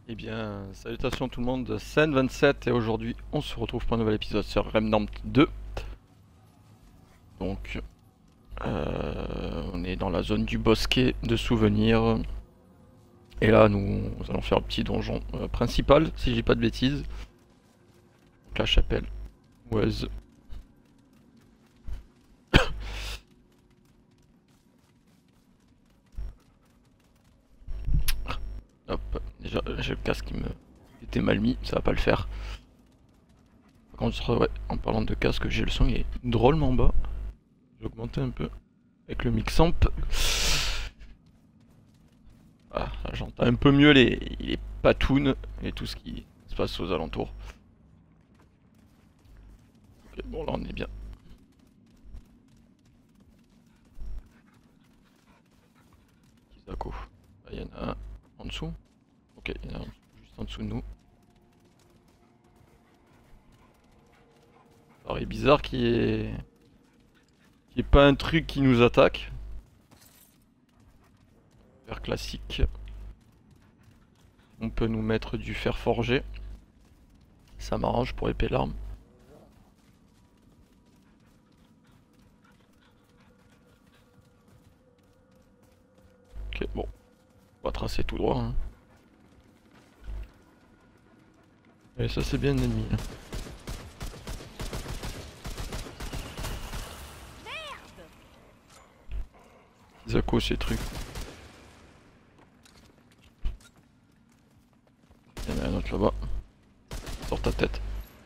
Eh bien, salutations tout le monde, Sen27 et aujourd'hui on se retrouve pour un nouvel épisode sur Remnant 2. Donc, on est dans la zone du bosquet de souvenirs. Et là, nous allons faire le petit donjon principal, si j'ai pas de bêtises. Donc la chapelle was. Hop, déjà j'ai le casque qui me était mal mis, ça va pas le faire. Par contre, ouais, en parlant de casque, j'ai le son, il est drôlement bas. J'ai augmenté un peu avec le mix amp. Ah, là, j'entends un peu mieux les patounes et tout ce qui se passe aux alentours. Ok, bon là on est bien. Kizako. Là, il y en a un en dessous. Ok, il y en a un juste en dessous de nous. Alors il est bizarre qu'il y ait pas un truc qui nous attaque. Fer classique. On peut nous mettre du fer forgé. Ça m'arrange pour épée l'arme. Ok, bon. On va tracer tout droit. Hein. Et ça c'est bien ennemi. Hein. Zako ces trucs. Il y en a un autre là-bas. Sors ta tête.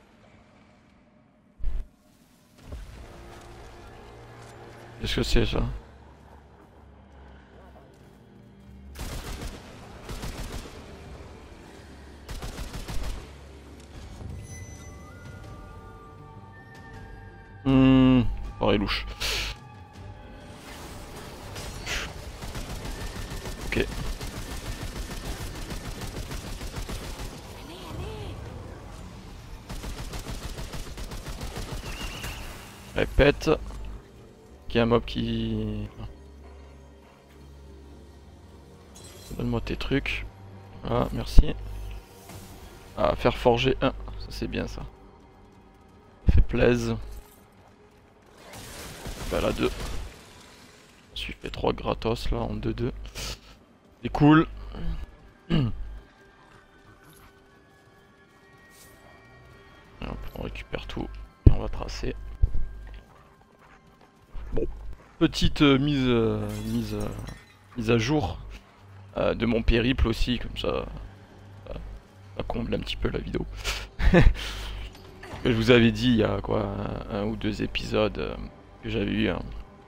Qu'est-ce que c'est ça? Pareil louche. Ok. Répète. Qu'il y a un mob qui... Donne-moi tes trucs. Ah, merci. Ah, faire forger 1. Ça c'est bien ça. Ça fait plaisir. Bah là 2. Je suis fait 3 gratos là en 2-2. C'est cool. Hop, on récupère tout et on va tracer. Bon, petite mise à jour de mon périple aussi, comme ça comble un petit peu la vidéo. Je vous avais dit il y a quoi un ou deux épisodes que j'avais eu un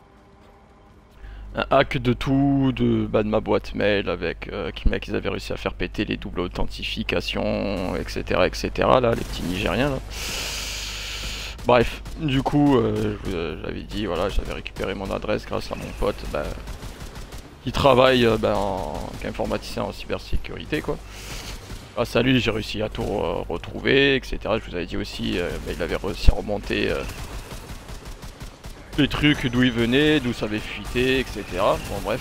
hack de tout, de ma boîte mail avec mec ils avaient réussi à faire péter les doubles authentifications, etc. etc. là, les petits Nigériens là. Bref, du coup j'avais dit voilà, j'avais récupéré mon adresse grâce à mon pote qui travaille qu'informaticien en cybersécurité quoi. Grâce à lui j'ai réussi à tout retrouver, etc. Je vous avais dit aussi il avait réussi à remonter les trucs d'où il venait, d'où ça avait fuité, etc. Bon bref.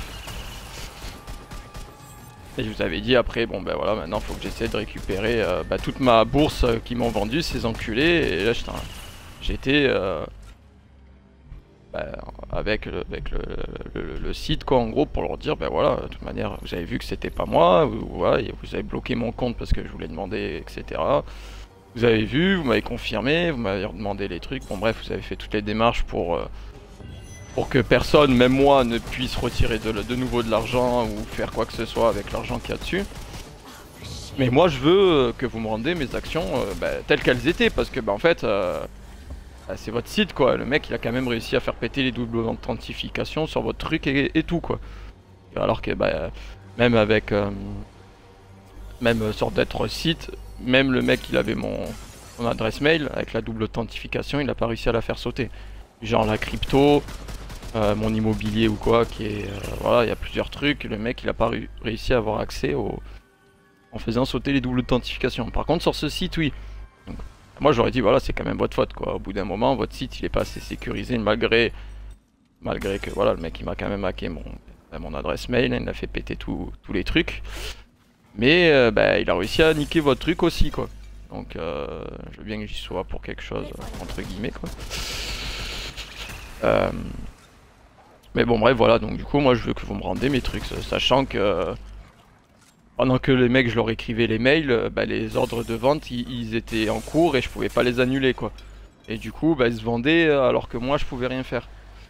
Et je vous avais dit après, bon ben voilà, maintenant faut que j'essaie de récupérer toute ma bourse qu'ils m'ont vendue, ces enculés. Et là j'étais avec le site quoi en gros pour leur dire ben voilà, de toute manière vous avez vu que c'était pas moi, voilà, vous avez bloqué mon compte parce que je voulais demander, etc. Vous avez vu, vous m'avez confirmé, vous m'avez redemandé les trucs, bon bref vous avez fait toutes les démarches pour que personne, même moi, ne puisse retirer de nouveau de l'argent ou faire quoi que ce soit avec l'argent qu'il y a dessus. Mais moi je veux que vous me rendez mes actions telles qu'elles étaient, parce que en fait c'est votre site quoi, le mec il a quand même réussi à faire péter les doubles authentifications sur votre truc et tout quoi. Alors que même avec même sur d'autres sites, même le mec il avait mon adresse mail avec la double authentification, il a pas réussi à la faire sauter. Genre la crypto, mon immobilier ou quoi, qui est voilà, il y a plusieurs trucs, le mec il a pas réussi à avoir accès en faisant sauter les doubles authentifications. Par contre sur ce site oui. Donc, moi j'aurais dit voilà, c'est quand même votre faute quoi, au bout d'un moment votre site il est pas assez sécurisé malgré que voilà, le mec il m'a quand même hacké mon adresse mail, il a fait péter tous les trucs. Mais bah, il a réussi à niquer votre truc aussi quoi. Donc je veux bien que j'y sois pour quelque chose, entre guillemets quoi. Mais bon bref voilà, donc du coup moi je veux que vous me rendez mes trucs, sachant que pendant que les mecs je leur écrivais les mails, bah, les ordres de vente ils étaient en cours et je pouvais pas les annuler quoi. Et du coup bah, ils se vendaient alors que moi je pouvais rien faire.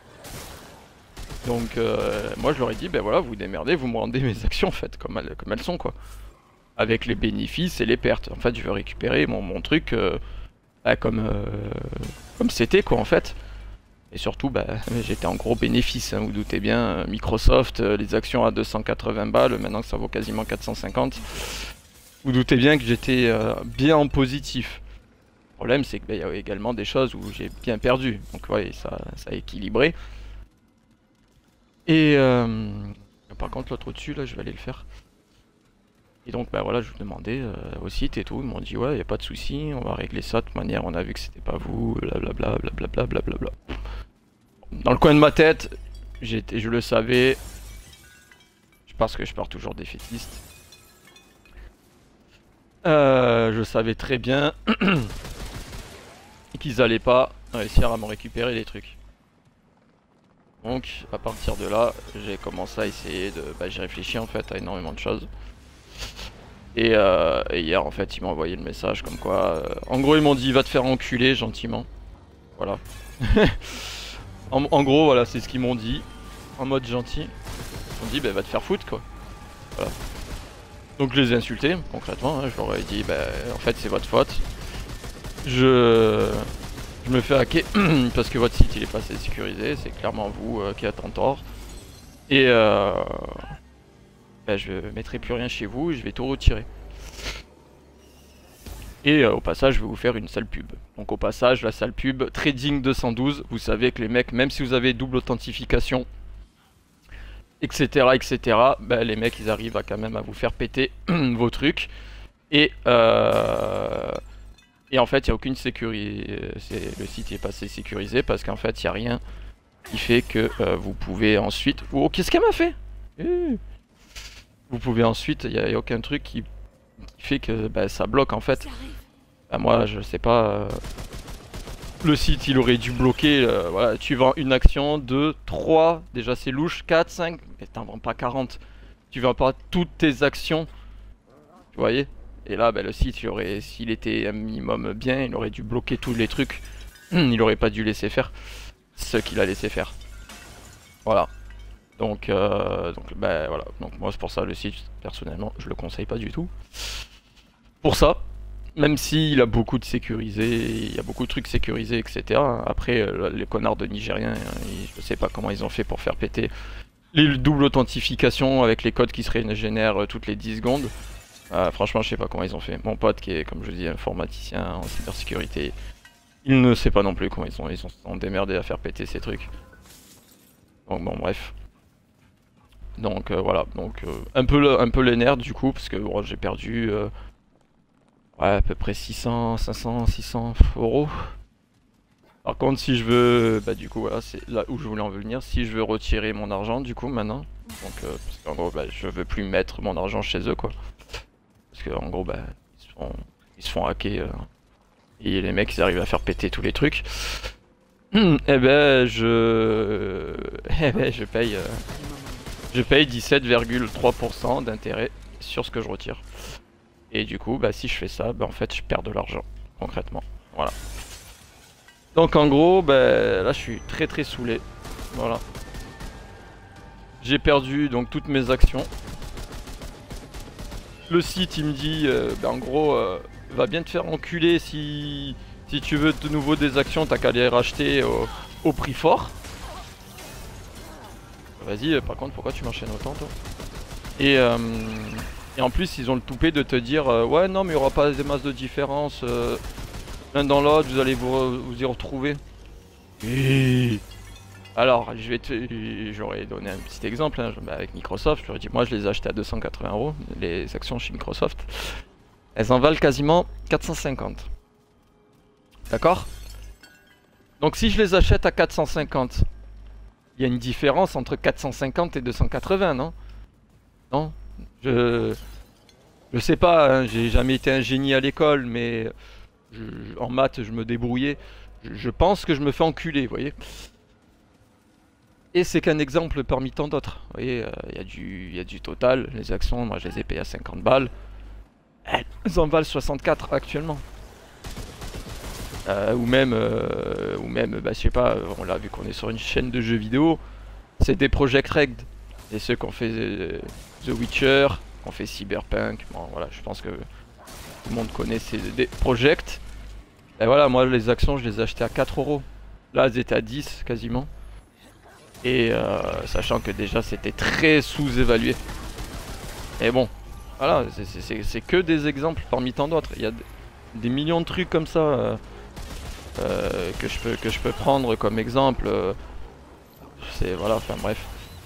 Donc moi je leur ai dit ben voilà vous vous démerdez, vous me rendez mes actions en fait comme elles sont quoi. Avec les bénéfices et les pertes. En fait je veux récupérer mon truc bah, comme c'était quoi en fait. Et surtout, bah, j'étais en gros bénéfice, hein, vous doutez bien. Microsoft, les actions à 280 balles, maintenant que ça vaut quasiment 450. Vous doutez bien que j'étais bien en positif. Le problème, c'est qu'il y a également des choses où j'ai bien perdu. Donc, ouais, ça a équilibré. Et par contre, l'autre au-dessus, là, je vais aller le faire. Et donc, bah voilà, je vous demandais au site et tout. Ils m'ont dit, ouais, y a pas de souci, on va régler ça. De toute manière, on a vu que c'était pas vous, blablabla, blablabla, blablabla. Dans le coin de ma tête, je le savais. Parce que je pars toujours défaitiste. Je savais très bien qu'ils allaient pas réussir à me récupérer les trucs. Donc à partir de là, j'ai commencé à essayer de... Bah, j'ai réfléchi en fait à énormément de choses. Et hier en fait ils m'ont envoyé le message comme quoi... en gros ils m'ont dit va te faire enculer gentiment. Voilà. en gros voilà c'est ce qu'ils m'ont dit. En mode gentil. Ils m'ont dit bah va te faire foutre quoi. Voilà. Donc je les ai insultés concrètement, hein. Je leur ai dit bah en fait c'est votre faute. Je me fais hacker parce que votre site il est pas assez sécurisé, c'est clairement vous qui êtes en tort. Et bah, je mettrai plus rien chez vous, je vais tout retirer. Et au passage je vais vous faire une sale pub. Donc au passage la sale pub Trading 212, vous savez que les mecs même si vous avez double authentification etc etc, bah, les mecs ils arrivent à quand même à vous faire péter vos trucs. Et en fait il n'y a aucune sécurité, le site n'est pas assez sécurisé parce qu'en fait il n'y a rien qui fait que vous pouvez ensuite... Oh qu'est-ce qu'elle m'a fait? Vous pouvez ensuite, il n'y a aucun truc qui fait que bah, ça bloque en fait. Bah, moi je sais pas... le site il aurait dû bloquer, voilà, tu vends une action, 2, 3, déjà c'est louche, 4, 5, mais t'en vends pas 40. Tu vends pas toutes tes actions, vous voyez? Et là, bah, le site, s'il était un minimum bien, il aurait dû bloquer tous les trucs. Il aurait pas dû laisser faire ce qu'il a laissé faire. Voilà. Donc bah, voilà. Donc moi, c'est pour ça le site, personnellement, je le conseille pas du tout. Pour ça, même s'il a beaucoup de sécurisé, il y a beaucoup de trucs sécurisés, etc. Après, les connards de Nigériens, je sais pas comment ils ont fait pour faire péter les doubles authentifications avec les codes qui se régénèrent toutes les 10 secondes. Franchement je sais pas comment ils ont fait. Mon pote qui est comme je dis informaticien en cybersécurité, il ne sait pas non plus comment ils sont démerdés à faire péter ces trucs. Donc bon bref. Donc voilà, donc un peu les nerfs du coup parce que bon, j'ai perdu ouais, à peu près 600, 500, 600 euros. Par contre si je veux, bah du coup voilà c'est là où je voulais en venir, si je veux retirer mon argent du coup maintenant, donc parce qu'en gros bah, je veux plus mettre mon argent chez eux quoi. Parce qu'en gros, bah, ils se font hacker et les mecs ils arrivent à faire péter tous les trucs. Et ben je paye 17,3% d'intérêt sur ce que je retire. Et du coup, bah, si je fais ça, bah, en fait je perds de l'argent concrètement. Voilà. Donc en gros, bah, là je suis très saoulé. Voilà. J'ai perdu donc toutes mes actions. Le site il me dit bah en gros va bien te faire enculer si tu veux de nouveau des actions, t'as qu'à les racheter au prix fort. Vas-y par contre pourquoi tu m'enchaînes autant toi? Et en plus ils ont le toupet de te dire ouais non mais il n'y aura pas des masses de différence l'un dans l'autre, vous allez vous y retrouver. Alors j'aurais donné un petit exemple hein, avec Microsoft, je leur ai dit moi je les ai achetés à 280 €, les actions chez Microsoft. Elles en valent quasiment 450. D'accord? Donc si je les achète à 450, il y a une différence entre 450 et 280, non? Non? Je sais pas, hein, j'ai jamais été un génie à l'école, mais en maths je me débrouillais. Je pense que je me fais enculer, vous voyez. Et c'est qu'un exemple parmi tant d'autres. Vous voyez, il y a du total. Les actions, moi je les ai payées à 50 balles. Elles en valent 64 actuellement. Ou même, bah, je sais pas, on l'a vu qu'on est sur une chaîne de jeux vidéo. C'est des Project Red. Et ceux qui ont fait The Witcher, qui ont fait Cyberpunk. Bon voilà, je pense que tout le monde connaît ces des projects. Et voilà, moi les actions je les ai achetées à 4 euros. Là elles étaient à 10 quasiment. Et sachant que déjà c'était très sous-évalué. Et bon, voilà, c'est que des exemples parmi tant d'autres. Il y a des millions de trucs comme ça que je peux prendre comme exemple. C'est voilà, enfin bref.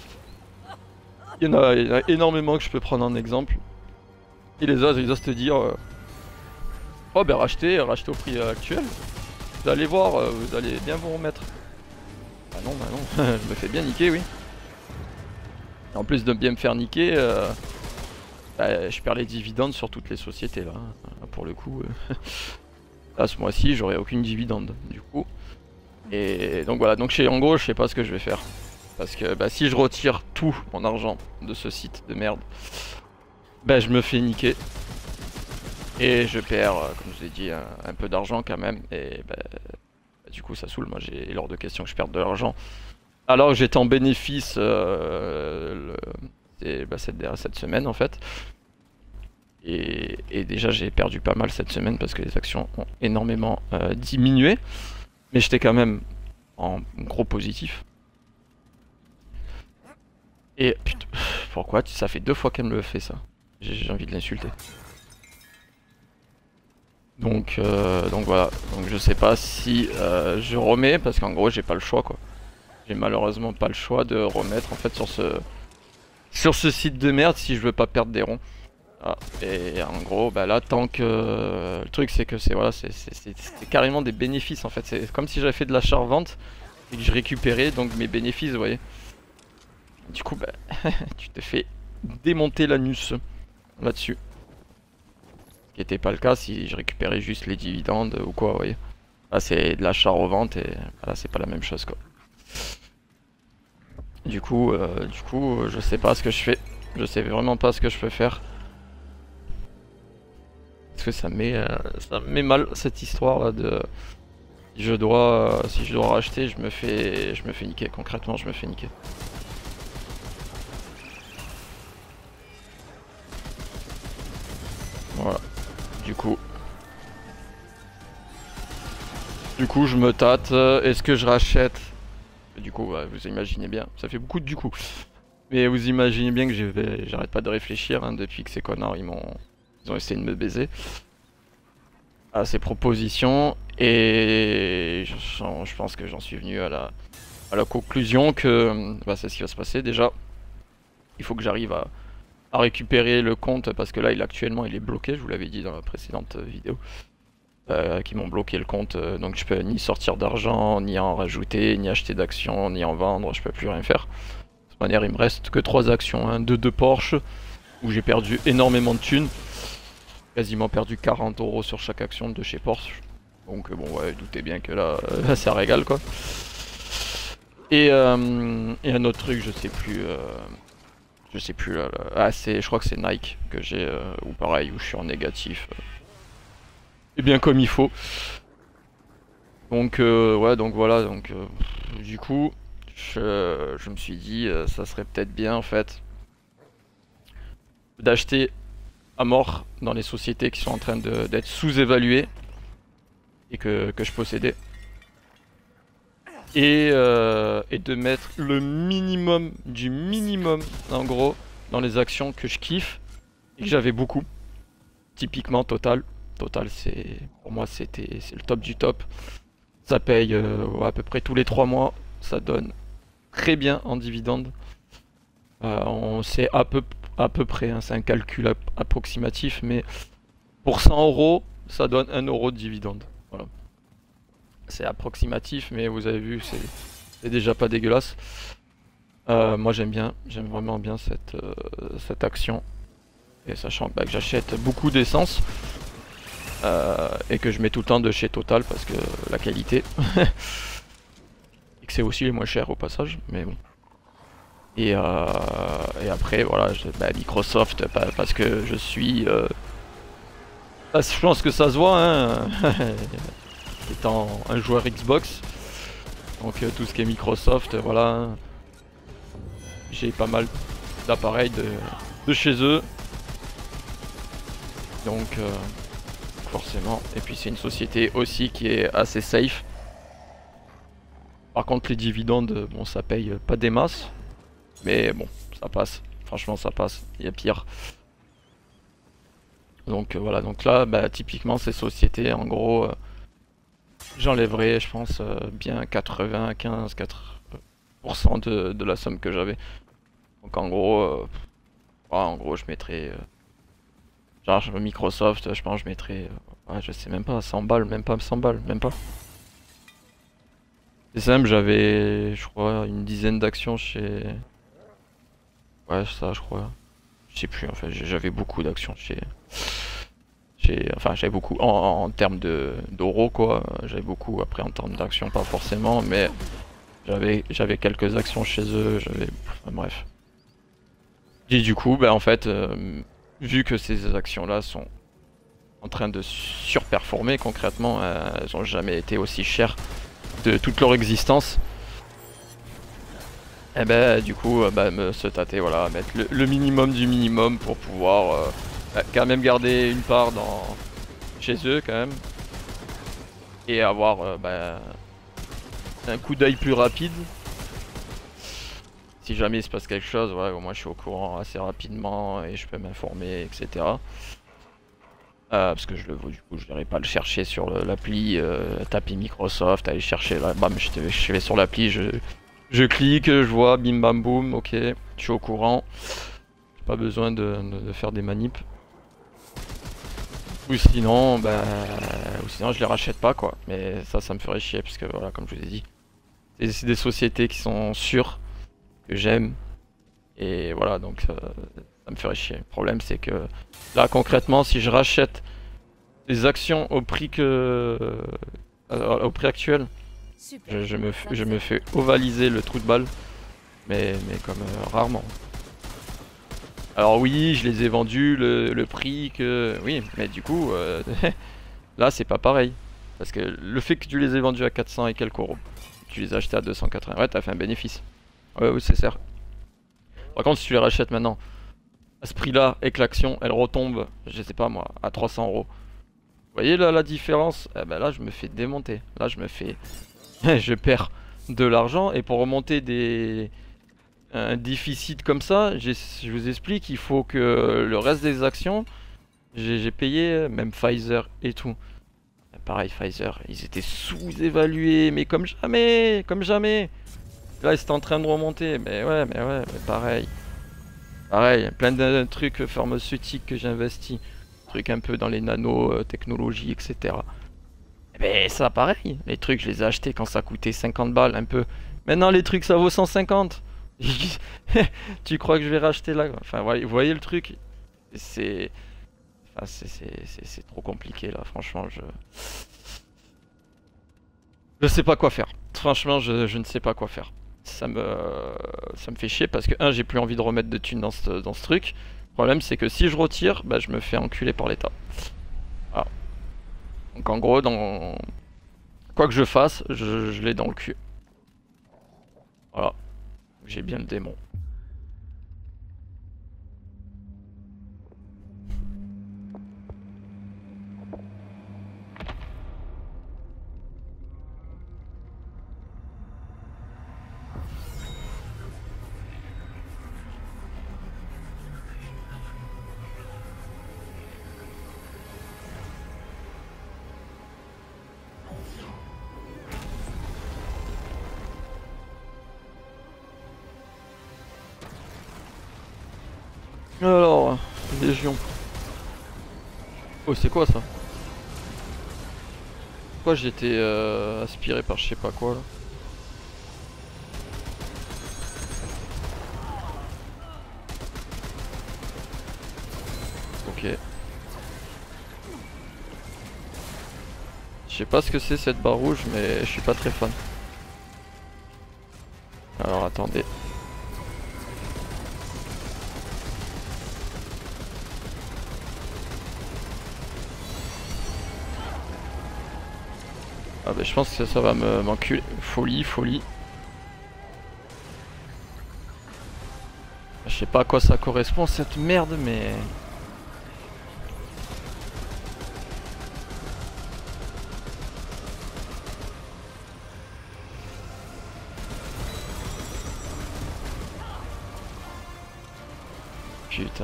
Il y en a énormément que je peux prendre en exemple. Et les autres ils osent te dire oh ben rachetez au prix actuel. Vous allez voir, vous allez bien vous remettre. Bah non, je me fais bien niquer, oui. Et en plus de bien me faire niquer, bah, je perds les dividendes sur toutes les sociétés là. Pour le coup, là ce mois-ci j'aurai aucune dividende du coup. Et donc voilà, donc en gros je sais pas ce que je vais faire. Parce que bah, si je retire tout mon argent de ce site de merde, bah je me fais niquer. Et je perds, comme je vous ai dit, un peu d'argent quand même. Et bah, du coup ça saoule, moi j'ai hors de question que je perde de l'argent. Alors que j'étais en bénéfice cette semaine en fait. Et déjà j'ai perdu pas mal cette semaine parce que les actions ont énormément diminué. Mais j'étais quand même en gros positif. Et putain, pourquoi ça fait 2 fois qu'elle me le fait ça. J'ai envie de l'insulter. Donc voilà, donc je sais pas si je remets parce qu'en gros j'ai pas le choix quoi. J'ai malheureusement pas le choix de remettre en fait sur ce site de merde si je veux pas perdre des ronds. Ah, et en gros bah là tant que le truc c'est que c'est voilà c'est carrément des bénéfices en fait. C'est comme si j'avais fait de l'achat-revente et que je récupérais donc mes bénéfices vous voyez. Du coup bah tu te fais démonter l'anus là-dessus. Ce qui n'était pas le cas si je récupérais juste les dividendes ou quoi vous voyez. Là c'est de l'achat-revente et là c'est pas la même chose quoi. Du coup, je sais pas ce que je fais. Je sais vraiment pas ce que je peux faire. Parce que ça me met mal cette histoire là de si je dois racheter, je me fais niquer. Concrètement, je me fais niquer. Voilà. Du coup, je me tâte. Est-ce que je rachète? Du coup, vous imaginez bien, ça fait beaucoup de du coup. Mais vous imaginez bien que j'arrête pas de réfléchir hein, depuis que ces connards ils ont essayé de me baiser à ces propositions et je pense que j'en suis venu à la conclusion que bah, c'est ce qui va se passer déjà. Il faut que j'arrive à récupérer le compte parce que là actuellement il est bloqué, je vous l'avais dit dans la précédente vidéo. Qui m'ont bloqué le compte, donc je peux ni sortir d'argent, ni en rajouter, ni acheter d'actions, ni en vendre, je peux plus rien faire. De toute manière il me reste que 3 actions, hein. Deux Porsche, où j'ai perdu énormément de thunes, quasiment perdu 40 euros sur chaque action de chez Porsche. Donc bon ouais, doutez bien que là, ça régale quoi. Et un autre truc, je sais plus là, ah je crois que c'est Nike que j'ai, ou pareil, où je suis en négatif. Et bien comme il faut. Donc ouais, donc voilà, donc du coup je me suis dit ça serait peut-être bien en fait d'acheter à mort dans les sociétés qui sont en train d'être sous-évaluées et que je possédais et de mettre le minimum du minimum en gros dans les actions que je kiffe et que j'avais beaucoup, typiquement Total. C'est pour moi c'est le top du top. Ça paye ouais, à peu près tous les 3 mois, ça donne très bien en dividende. On sait à peu près, hein, c'est un calcul approximatif, mais pour 100 euros, ça donne 1 euro de dividende. Voilà. C'est approximatif, mais vous avez vu, c'est déjà pas dégueulasse. Moi j'aime vraiment bien cette action. Et sachant bah, que j'achète beaucoup d'essence et que je mets tout le temps de chez Total parce que la qualité. Et que c'est aussi les moins chers au passage, mais bon. Et après voilà, bah, Microsoft parce que je suis... je pense que ça se voit hein, étant un joueur Xbox. Donc tout ce qui est Microsoft, voilà. J'ai pas mal d'appareils de chez eux. Donc forcément. Et puis c'est une société aussi qui est assez safe. Par contre les dividendes, bon ça paye pas des masses. Mais bon, ça passe. Franchement ça passe. Il y a pire. Donc voilà, donc là bah, typiquement ces sociétés en gros j'enlèverai je pense bien 95-4% de la somme que j'avais. Donc en gros je mettrais genre Microsoft, je pense je mettrais ouais, je sais même pas 100 balles, même pas 100 balles, même pas. C'est simple, j'avais je crois une dizaine d'actions chez ouais ça je crois. Je sais plus en fait, j'avais beaucoup d'actions enfin j'avais beaucoup en termes d'euros quoi, j'avais beaucoup après en termes d'actions pas forcément mais j'avais quelques actions chez eux, enfin, bref. Et du coup bah en fait vu que ces actions là sont en train de surperformer concrètement, elles ont jamais été aussi chères de toute leur existence. Et ben du coup bah, se tâter voilà, mettre le minimum du minimum pour pouvoir bah, quand même garder une part chez eux quand même. Et avoir bah, un coup d'œil plus rapide. Si jamais il se passe quelque chose, ouais, au moins je suis au courant assez rapidement et je peux m'informer, etc. Parce que du coup je n'irai pas le chercher sur l'appli, taper Microsoft, aller chercher là, bam, je vais sur l'appli, je clique, je vois, bim bam boum, ok, je suis au courant. J'ai pas besoin de faire des manips. Ou sinon, je les rachète pas quoi. Mais ça me ferait chier parce que voilà, comme je vous ai dit, c'est des sociétés qui sont sûres, que j'aime. Et voilà, donc ça me ferait chier. Le problème c'est que là concrètement, si je rachète des actions au prix au prix actuel, je me fais ovaliser le trou de balle, mais comme rarement. Alors oui, je les ai vendus le prix que... Oui, mais du coup, là c'est pas pareil. Parce que le fait que tu les aies vendus à 400 et quelques euros, tu les as achetés à 280, ouais t'as fait un bénéfice. Ouais, oui c'est certes. Par contre si tu les rachètes maintenant, à ce prix là, et que l'action elle retombe, je sais pas moi, à 300 euros. Vous voyez là la différence? Eh ben là je me fais démonter. Là je me fais... je perds de l'argent et pour remonter un déficit comme ça, je vous explique, il faut que le reste des actions, j'ai payé, même Pfizer et tout. Pareil, Pfizer, ils étaient sous-évalués, mais comme jamais, comme jamais. Là, ils étaient en train de remonter, mais ouais, mais pareil. Pareil, plein de trucs pharmaceutiques que j'ai investis. Trucs un peu dans les nanotechnologies, etc. Mais ça, pareil. Les trucs, je les ai achetés quand ça coûtait 50 balles, un peu. Maintenant, les trucs, ça vaut 150. Tu crois que je vais racheter là? Enfin, vous voyez le truc? C'est... Enfin, c'est trop compliqué là, franchement, je sais pas quoi faire. Franchement, je ne sais pas quoi faire. Ça me fait chier parce que, j'ai plus envie de remettre de thunes dans ce truc. Le problème, c'est que si je retire, bah, je me fais enculer par l'État. Voilà. Donc en gros, quoi que je fasse, je l'ai dans le cul. Voilà. J'ai bien le démon. Alors, Légion. Oh, c'est quoi ça? Pourquoi j'étais aspiré par je sais pas quoi là? Ok. Je sais pas ce que c'est cette barre rouge, mais je suis pas très fan. Alors attendez. Ah bah je pense que ça va m'enculer. Folie, folie. Je sais pas à quoi ça correspond cette merde, mais... Putain.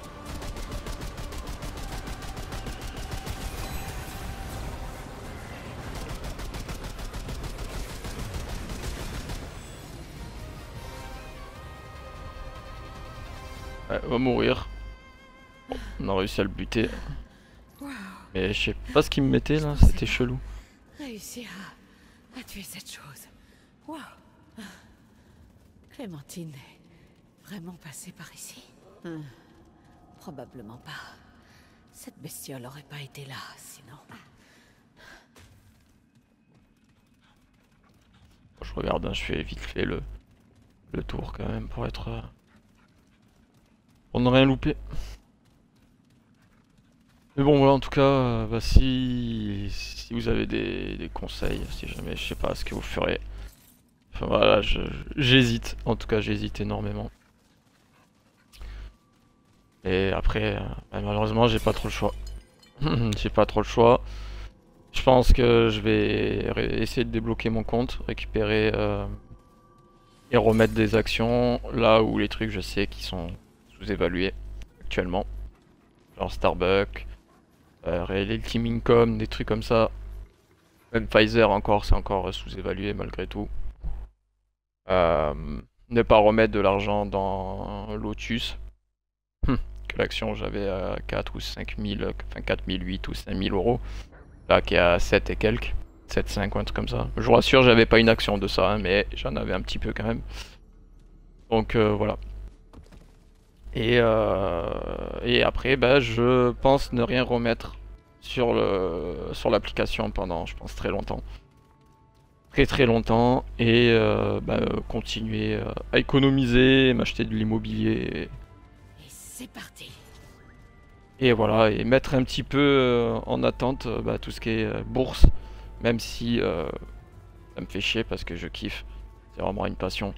Ouais, on va mourir. Bon, on a réussi à le buter. Mais je sais pas ce qu'il me mettait là, c'était chelou. Réussir à tuer cette chose. Wow. Clémentine est vraiment passée par ici? Probablement pas. Cette bestiole aurait pas été là, sinon. Je regarde, hein, je fais vite fait le tour quand même pour être... pour ne rien louper. Mais bon voilà, en tout cas, bah, si vous avez des conseils, si jamais, je sais pas ce que vous ferez. Enfin voilà, j'hésite, en tout cas j'hésite énormément. Et après, bah, malheureusement j'ai pas trop le choix. J'ai pas trop le choix. Je pense que je vais essayer de débloquer mon compte, récupérer et remettre des actions là où les trucs je sais qui sont sous-évalués actuellement. Genre Starbucks, les Team Income, des trucs comme ça. Même Pfizer encore, c'est encore sous-évalué malgré tout. Ne pas remettre de l'argent dans Lotus. Que l'action j'avais à 4 ou 5 000, enfin 4 008 ou 5 000 euros. Là qui est à 7 et quelques. 7,5 ou un truc comme ça. Je vous rassure, j'avais pas une action de ça, hein, mais j'en avais un petit peu quand même. Donc voilà. Et après, bah, je pense ne rien remettre sur l'application pendant, je pense, très longtemps. Très longtemps. Et bah, continuer à économiser, m'acheter de l'immobilier. Et c'est parti. Et voilà, et mettre un petit peu en attente bah, tout ce qui est bourse. Même si ça me fait chier parce que je kiffe. C'est vraiment une passion.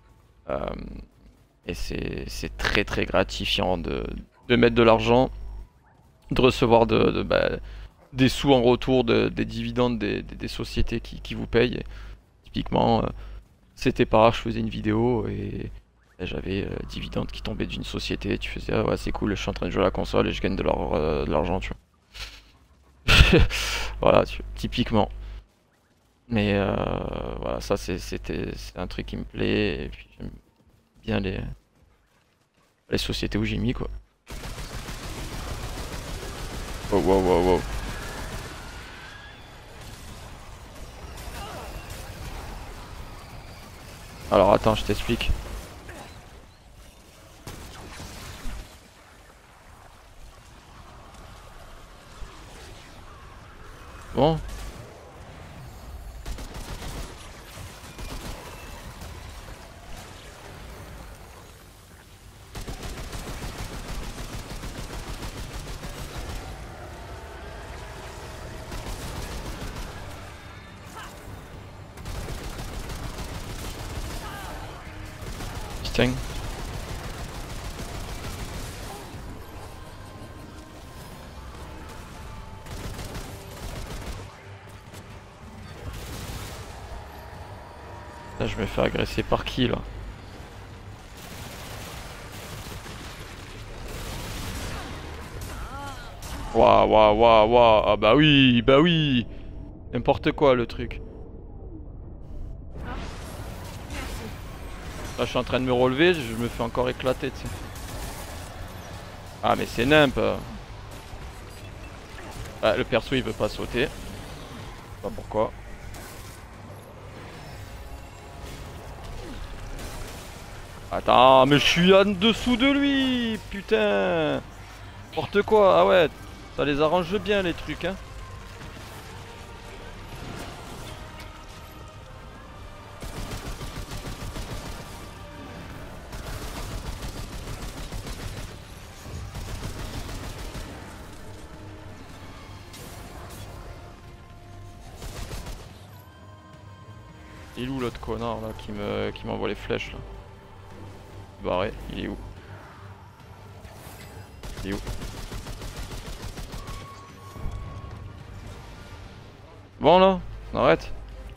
Et c'est très gratifiant de mettre de l'argent, de recevoir bah, des sous en retour des dividendes des sociétés qui vous payent. Et typiquement, c'était pas rare, je faisais une vidéo et j'avais dividendes qui tombaient d'une société. Tu faisais, ah ouais, c'est cool, je suis en train de jouer à la console et je gagne de l'argent, tu vois. Voilà, typiquement. Mais voilà, ça c'est un truc qui me plaît. Et puis j'aime bien les sociétés où j'ai mis quoi. Oh wow wow wow. Alors attends, je t'explique. Bon. Putain. Là, je me fais agresser par qui là? Waouh waouh waouh waouh. Ah bah oui, bah oui. N'importe quoi le truc. Là je suis en train de me relever, je me fais encore éclater, tu sais. Ah mais c'est nimp. Ah, le perso il veut pas sauter. Je sais pas pourquoi. Attends, mais je suis en dessous de lui, putain. N'importe quoi, ah ouais, ça les arrange bien les trucs hein. Il est où l'autre connard là qui m'envoie les flèches là? Barré, il est où? Il est où? Bon là, on arrête.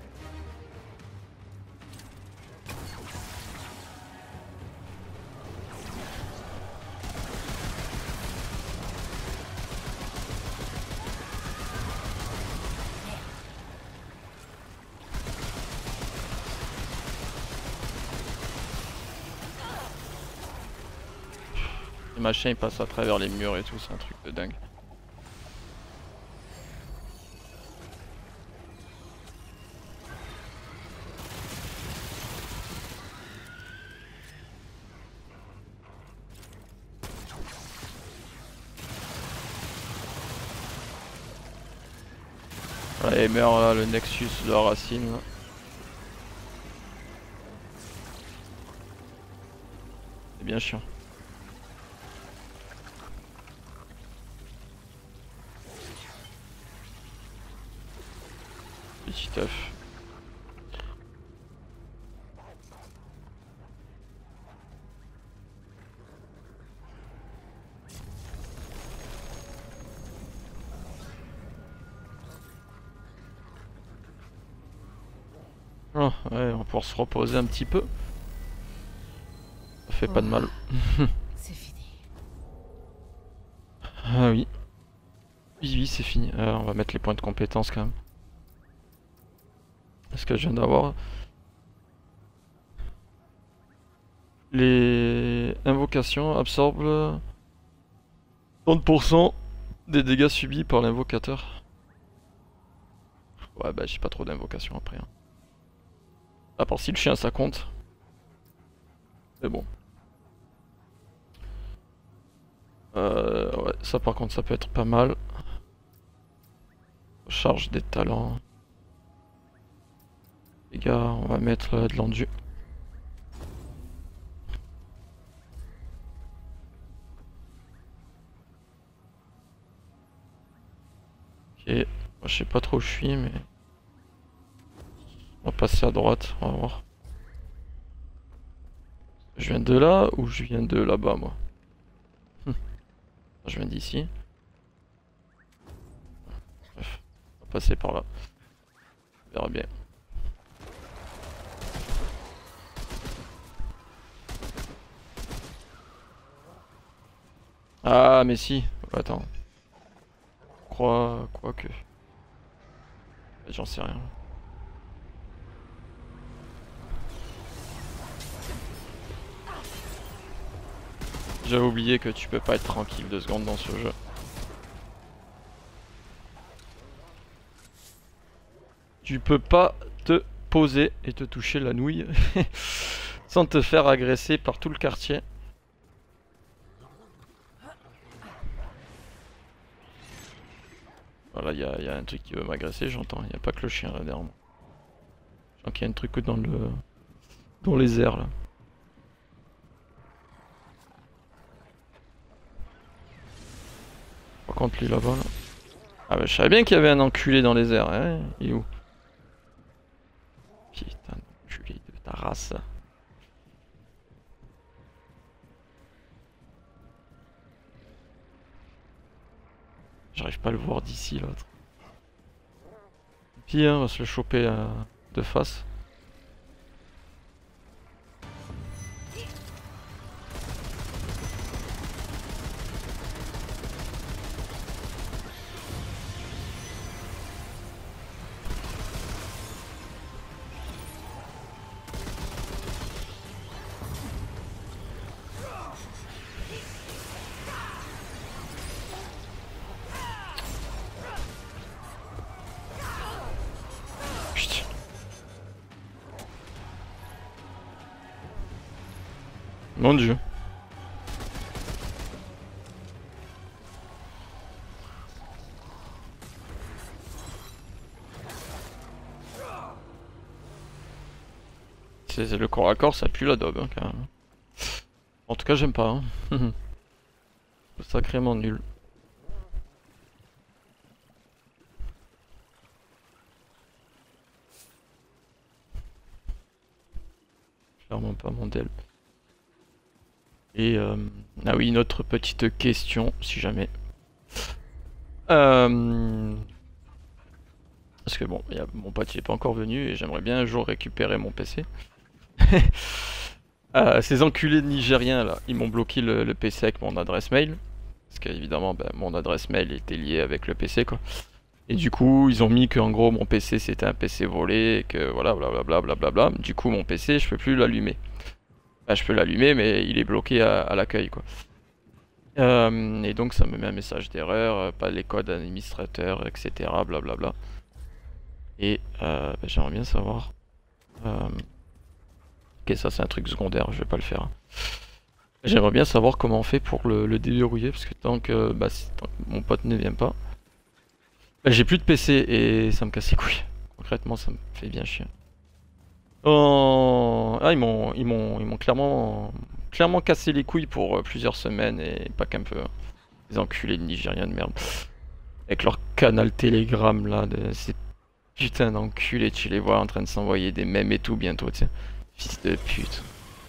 Les machins ils passent à travers les murs et tout, c'est un truc de dingue. Voilà, il meurt là, le Nexus de la racine. Là. C'est bien chiant. Petit œuf. Oh, ouais, on va pouvoir se reposer un petit peu. Ça fait pas de mal. C'est fini. Ah oui. Oui, oui, c'est fini. On va mettre les points de compétence quand même. Parce que je viens d'avoir les invocations absorbent 30% des dégâts subis par l'invocateur. Ouais, bah j'ai pas trop d'invocations après. Hein. À part si le chien ça compte. Mais bon. Ouais, ça par contre ça peut être pas mal. Charge des talents. Les gars, on va mettre de l'endu. Ok, moi, je sais pas trop où je suis mais... On va passer à droite, on va voir. Je viens de là ou je viens de là-bas moi? Je viens d'ici. Bref, on va passer par là. On verra bien. Ah mais si, attends. Quoi que. J'en sais rien. J'avais oublié que tu peux pas être tranquille 2 secondes dans ce jeu. Tu peux pas te poser et te toucher la nouille sans te faire agresser par tout le quartier. Voilà, il y a un truc qui veut m'agresser, j'entends. Il n'y a pas que le chien là derrière moi. Je sens qu'il y a un truc dans les airs là. Par contre lui là-bas là. Ah bah je savais bien qu'il y avait un enculé dans les airs, hein. Il est où? Putain d'enculé de ta race. J'arrive pas à le voir d'ici l'autre. Puis on va se le choper de face. Putain. Mon dieu. C'est le corps à corps, ça pue la daube, hein, quand même. En tout cas, j'aime pas. Hein. Sacrément nul. Clairement pas mon del. Et ah oui, une autre petite question, si jamais. Parce que bon, mon pote il est pas encore venu et j'aimerais bien un jour récupérer mon PC. Ces enculés de Nigériens là, ils m'ont bloqué le PC avec mon adresse mail. Parce qu'évidemment, ben, mon adresse mail était liée avec le PC quoi. Et du coup, ils ont mis que en gros mon PC c'était un PC volé, et que voilà, blablabla, blablabla. Du coup, mon PC, je peux plus l'allumer. Bah, je peux l'allumer, mais il est bloqué à l'accueil quoi. Et donc, ça me met un message d'erreur, pas les codes administrateurs, etc. Blablabla. Et bah, j'aimerais bien savoir. Ok, ça c'est un truc secondaire, je vais pas le faire. J'aimerais bien savoir comment on fait pour le déverrouiller, parce que tant que, tant que mon pote ne vient pas, bah, j'ai plus de PC et ça me casse les couilles. Concrètement, ça me fait bien chier. Oh... Ah, ils m'ont clairement cassé les couilles pour plusieurs semaines et pas qu'un peu. Les enculés de Nigériens de merde. Avec leur canal Telegram là, de ces putains d'enculés, tu les vois en train de s'envoyer des mèmes et tout bientôt, tiens. Fils de pute.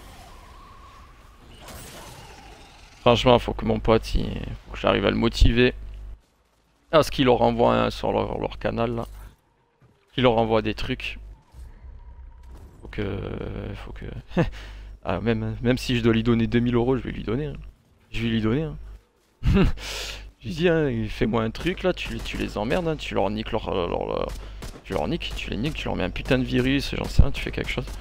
Franchement, faut que mon pote, faut que j'arrive à le motiver. À ce qu'il leur envoie sur leur canal là. Qu'il leur envoie des trucs. Faut que... Ah, même si je dois lui donner 2000 euros, je vais lui donner. Hein. Je vais lui donner. Hein. Je lui dis, hein, fais-moi un truc là, tu les emmerdes, hein, tu leur niques tu leur niques, tu les niques, tu leur mets un putain de virus, j'en sais rien, tu fais quelque chose.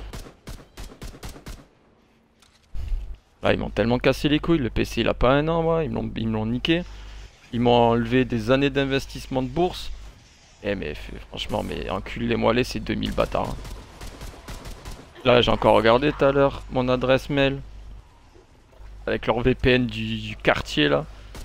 Là, ils m'ont tellement cassé les couilles, le PC il a pas un an, moi, ils me l'ont niqué. Ils m'ont enlevé des années d'investissement de bourse. Eh mais franchement, mais enculez-moi les ces 2000 bâtards. Hein. Là, j'ai encore regardé tout à l'heure mon adresse mail. Avec leur VPN du quartier là.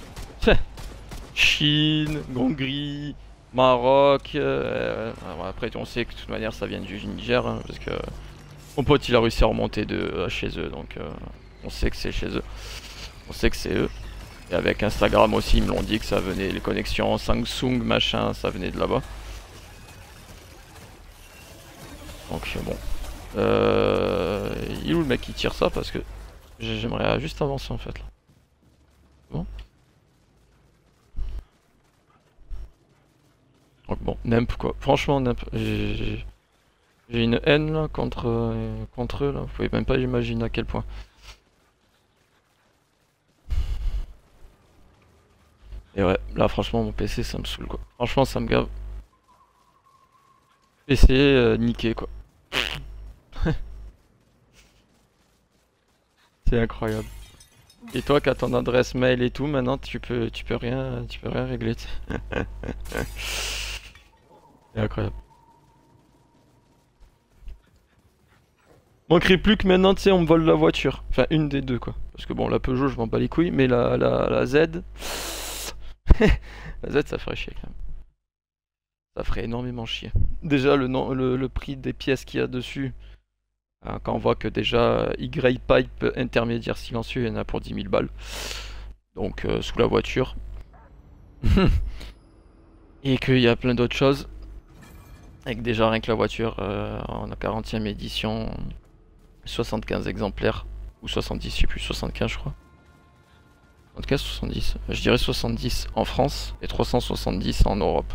Chine, Hongrie, Maroc. Après, on sait que de toute manière ça vient du Niger. Hein, parce que mon pote il a réussi à remonter de chez eux. Donc on sait que c'est chez eux. On sait que c'est eux. Et avec Instagram aussi, ils me l'ont dit que ça venait. Les connexions Samsung, machin, ça venait de là-bas. Donc bon. Il est où le mec qui tire ça? Parce que j'aimerais juste avancer en fait là. Bon. Donc bon, Nemp quoi. Franchement, Nemp. J'ai une haine là contre eux là. Vous pouvez même pas imaginer à quel point. Et ouais, là franchement mon PC ça me saoule quoi. Franchement ça me gave. PC niqué quoi. C'est incroyable. Et toi qui as ton adresse mail et tout, maintenant tu peux rien régler. C'est incroyable. Manquerait plus que maintenant, tu sais, on me vole la voiture. Enfin, une des deux, quoi. Parce que bon, la Peugeot, je m'en bats les couilles, mais la Z... la Z, ça ferait chier, quand même. Ça ferait énormément chier. Déjà, le prix des pièces qu'il y a dessus, quand on voit que déjà, Y-Pipe intermédiaire silencieux, il y en a pour 10 000 balles. Donc, sous la voiture. Et qu'il y a plein d'autres choses. Avec déjà rien que la voiture en 40e édition, 75 exemplaires, ou 70, je sais plus, 75 je crois. 75, 70, je dirais 70 en France et 370 en Europe.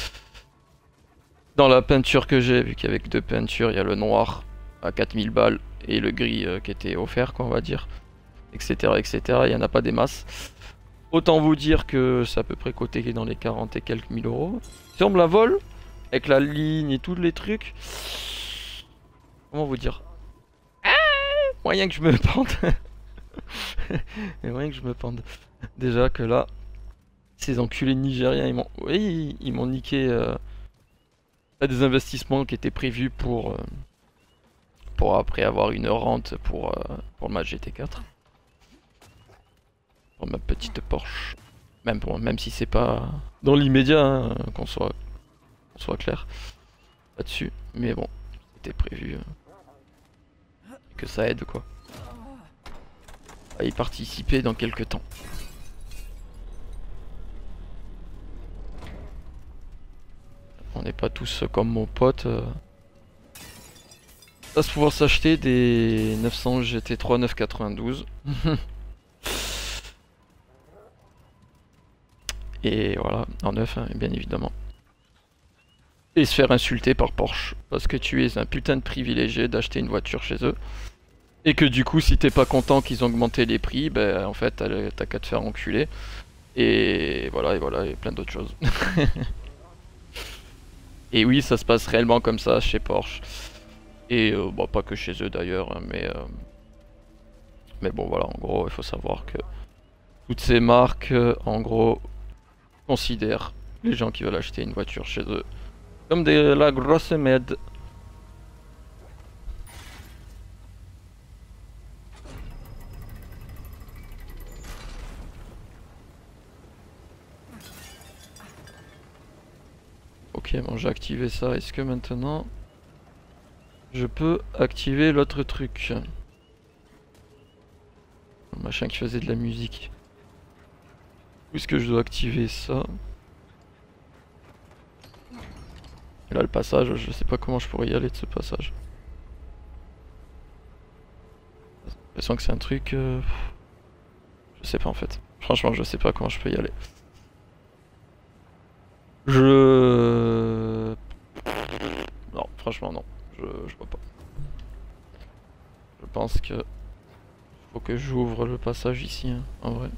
Dans la peinture que j'ai, vu qu'avec deux peintures, il y a le noir à 4000 balles et le gris qui était offert, quoi, on va dire, etc. etc. Il n'y en a pas des masses. Autant vous dire que c'est à peu près coté dans les 40 et quelques mille euros. Si on me la vole, avec la ligne et tous les trucs. Comment vous dire? Moyen que je me pende. Moyen que je me pende. Déjà que là, ces enculés nigériens, ils m'ont niqué des investissements qui étaient prévus pour après avoir une rente pour ma GT4. Pour ma petite Porsche. Même si c'est pas dans l'immédiat, hein, qu'on soit clair là-dessus. Mais bon, c'était prévu. que ça aide quoi. À y participer dans quelques temps. On n'est pas tous comme mon pote. Ça se pouvoir s'acheter des 900 GT3 992. Et voilà, en neuf, hein, bien évidemment. Et se faire insulter par Porsche. Parce que tu es un putain de privilégié d'acheter une voiture chez eux. Et que du coup, si t'es pas content qu'ils ont augmenté les prix, ben en fait, t'as qu'à te faire enculer. Et voilà, et plein d'autres choses. Et oui, ça se passe réellement comme ça chez Porsche. Et bon, pas que chez eux d'ailleurs, hein, mais bon voilà, en gros, il faut savoir que toutes ces marques, en gros, considèrent les gens qui veulent acheter une voiture chez eux comme de la grosse merde. Ok, bon, j'ai activé ça. Est-ce que maintenant je peux activer l'autre truc? Le machin qui faisait de la musique. Où est-ce que je dois activer ça? Et là, le passage, je sais pas comment je pourrais y aller de ce passage. J'ai l'impression que c'est un truc. Je sais pas en fait. Franchement, je sais pas comment je peux y aller. Non, franchement, non. Je vois pas. Je pense que. Faut que j'ouvre le passage ici, hein, en vrai.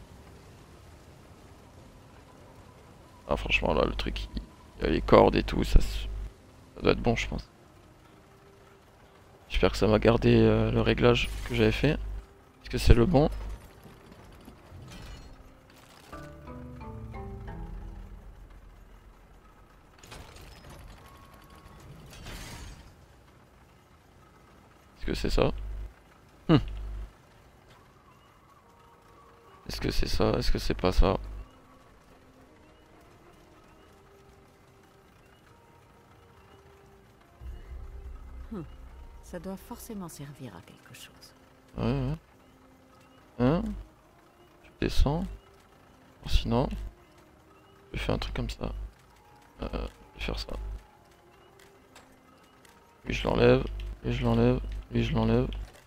Ah, franchement, là, le truc, il y a les cordes et tout, ça doit être bon, je pense. J'espère que ça m'a gardé le réglage que j'avais fait. Est-ce que c'est le bon? Est-ce que c'est ça? Est-ce que c'est ça? Est-ce que c'est pas ça? Ça doit forcément servir à quelque chose. Ouais, ouais. Hein? Je descends. Sinon, je vais faire un truc comme ça. Je vais faire ça. Puis je l'enlève. Et je l'enlève. Et je l'enlève.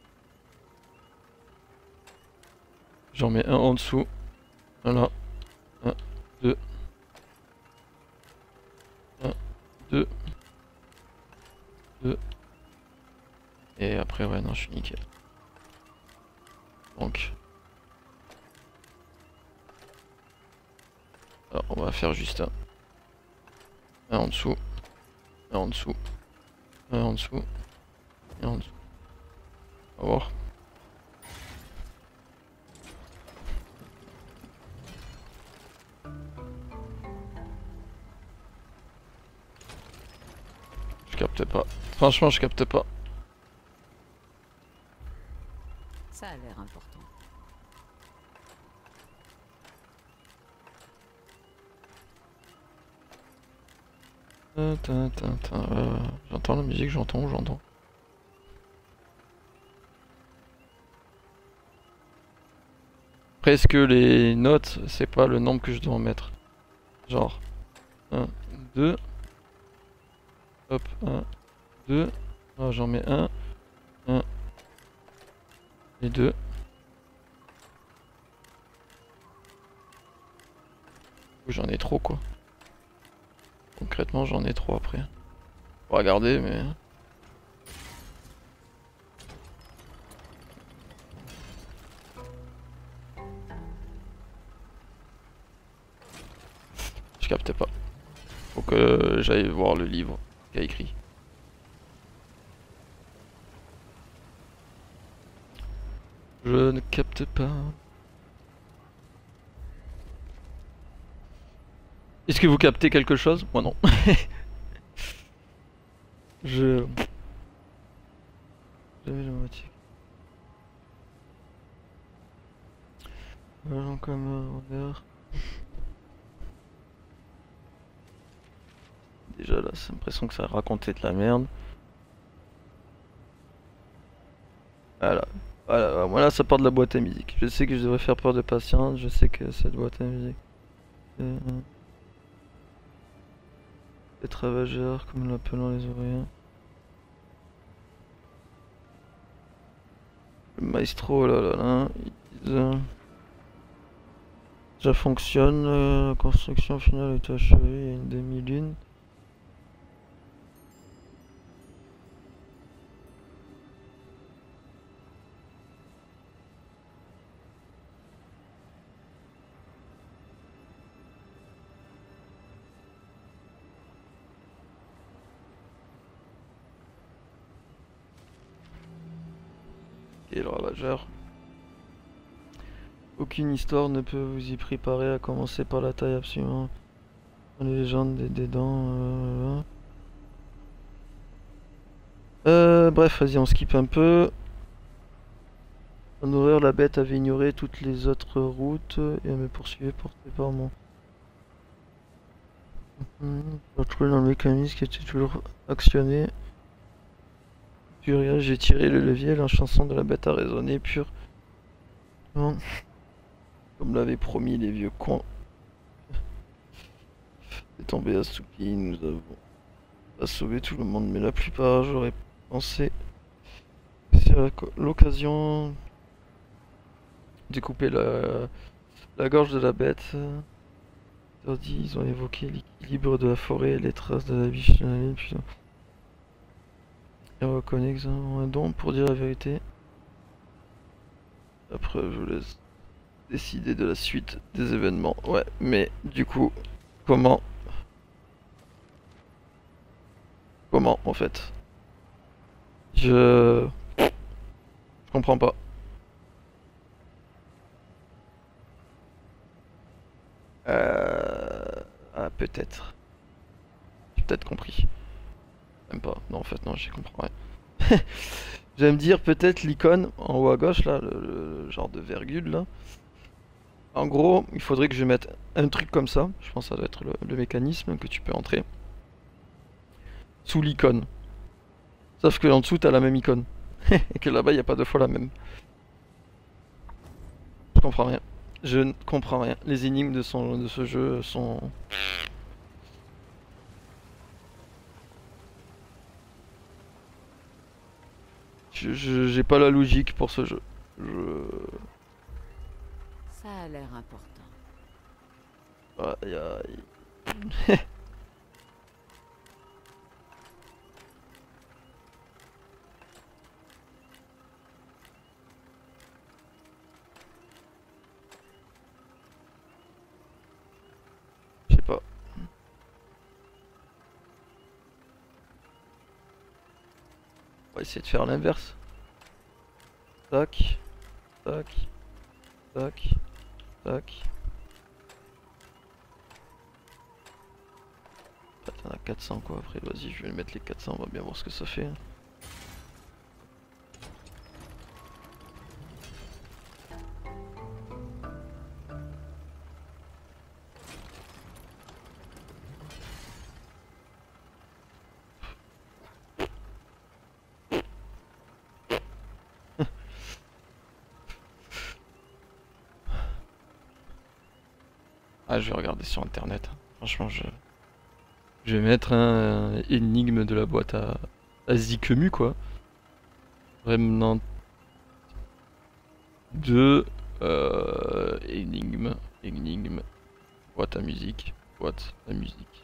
J'en mets un en dessous. Voilà. 1, 2. 1, 2. 2. Et après, ouais, non, je suis nickel. Donc. Alors, on va faire juste un en dessous. Un en dessous. Un en dessous. Et en dessous. On va voir. Je capte pas. Franchement, je capte pas. Ça a l'air important. J'entends la musique, j'entends où j'entends. Après, est-ce que les notes, c'est pas le nombre que je dois en mettre? Genre 1, 2. Hop, 1, 2. Ah, j'en mets 1. 1. Et 2. J'en ai trop quoi. Concrètement, j'en ai trop après. Faut regarder, mais. Je capte pas. Faut que j'aille voir le livre qu'il y a écrit. Je ne capte pas. Est-ce que vous captez quelque chose? Moi non. Je... J'avais la moitié. Voilà comme honneur. Déjà là, j'ai l'impression que ça a raconté de la merde. Voilà. Voilà, moi là ça part de la boîte à musique. Je sais que je devrais faire peur de patience, je sais que cette boîte à musique. Euh, les travailleurs, comme l'appelant les ouvriers. Le maestro, oh là là là, ils disent, ça fonctionne, la construction finale est achevée, il y a une demi-lune. Et le ravageur. Aucune histoire ne peut vous y préparer, à commencer par la taille absolument. Les légendes des dents. Bref, vas-y, on skip un peu. En horreur, la bête avait ignoré toutes les autres routes et elle me poursuivait portée par mon. J'ai retrouvé dans le mécanisme qui était toujours actionné. Puis j'ai tiré le levier, la chanson de la bête a résonné pure. Non. Comme l'avaient promis les vieux cons. C'est tombé à Souki, nous avons pas sauvé tout le monde, mais la plupart, j'aurais pensé que c'est l'occasion de couper la gorge de la bête. Ils ont évoqué l'équilibre de la forêt et les traces de la biche de la ville, puis ils reconnaissent qu'ils ont un don pour dire la vérité. Après, je vous laisse décider de la suite des événements. Ouais, mais du coup, comment en fait? Je comprends pas. Ah, peut-être. J'ai peut-être compris. Même pas. Non, en fait, non, j'y comprends rien. J'allais me dire peut-être l'icône en haut à gauche, là, le genre de virgule, là. En gros, il faudrait que je mette un truc comme ça. Je pense que ça doit être le mécanisme que tu peux entrer. Sous l'icône. Sauf que en dessous, t'as la même icône. Et que là-bas, il n'y a pas deux fois la même. Je comprends rien. Je ne comprends rien. Les énigmes de ce jeu sont... J'ai pas la logique pour ce jeu. Ça a l'air important. Aïe aïe. Je sais pas. On va essayer de faire l'inverse. Tac. Tac. Tac. Tac. T'en as 400 quoi, après vas-y je vais mettre les 400, on va bien voir ce que ça fait. Ah je vais regarder sur internet, franchement je vais mettre un énigme de la boîte à Zikemu quoi. Remnant 2 énigme, boîte à musique, boîte à musique.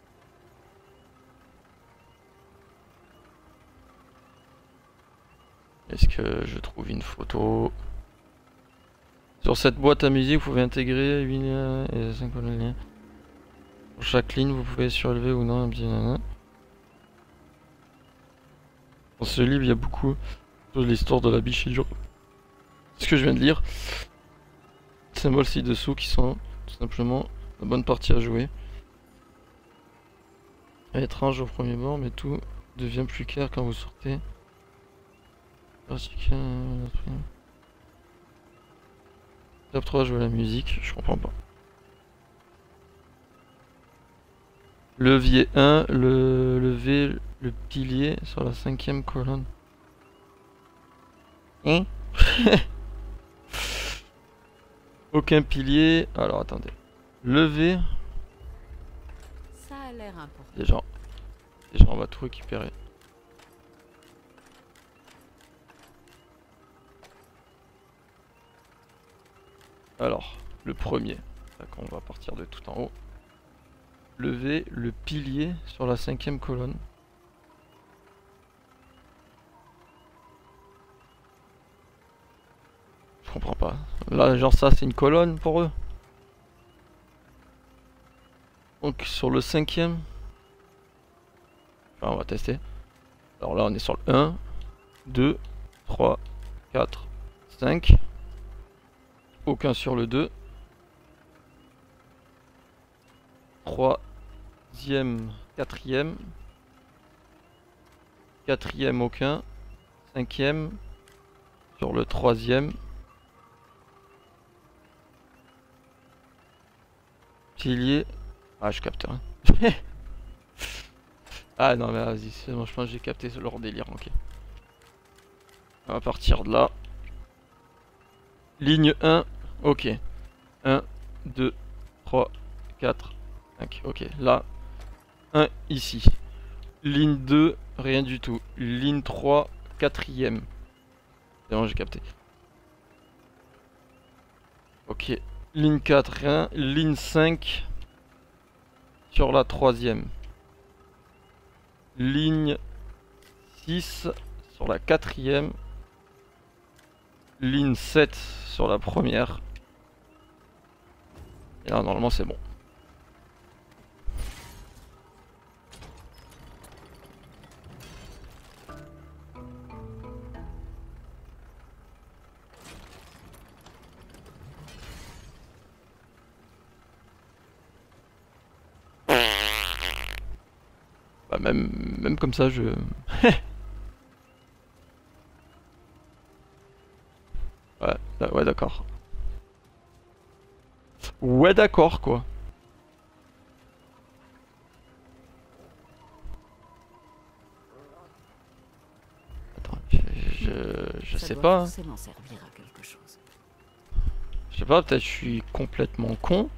Est-ce que je trouve une photo? Sur cette boîte à musique, vous pouvez intégrer 8 liens et 5 liens. Pour chaque ligne, vous pouvez surlever ou non un petit nana. Dans ce livre, il y a beaucoup de l'histoire de la biche et du... C'est ce que je viens de lire. Symboles ci-dessous qui sont tout simplement la bonne partie à jouer. Étrange au premier bord, mais tout devient plus clair quand vous sortez. Top 3, jouer la musique, je comprends pas. Levier 1, lever le pilier sur la 5ème colonne. Hein. Aucun pilier. Alors attendez. Lever. Ça a l'air important. Déjà on va tout récupérer. Alors, le premier. On va partir de tout en haut. Lever le pilier sur la 5e colonne. Je comprends pas. Là, genre ça, c'est une colonne pour eux. Donc sur le 5e. Enfin, on va tester. Alors là, on est sur le 1, 2, 3, 4, 5. Aucun sur le 2. 3e, 4e. 4e, aucun. 5e. Sur le 3e. Pilier. Ah, je capte rien. Ah non, mais vas-y, c'est bon, je pense que j'ai capté leur délire, ok. On va partir de là. Ligne 1, ok. 1, 2, 3, 4, 5, ok. Là, 1 ici. Ligne 2, rien du tout. Ligne 3, 4e. C'est bon, j'ai capté. Ok. Ligne 4, rien. Ligne 5 sur la 3e. Ligne 6 sur la 4e. Ligne 7 sur la première. Et là, normalement, c'est bon. Bah même comme ça, je... ouais, d'accord. Ouais, d'accord, quoi. Attends, je sais pas. Forcément servir à quelque chose. Je sais pas, peut-être je suis complètement con.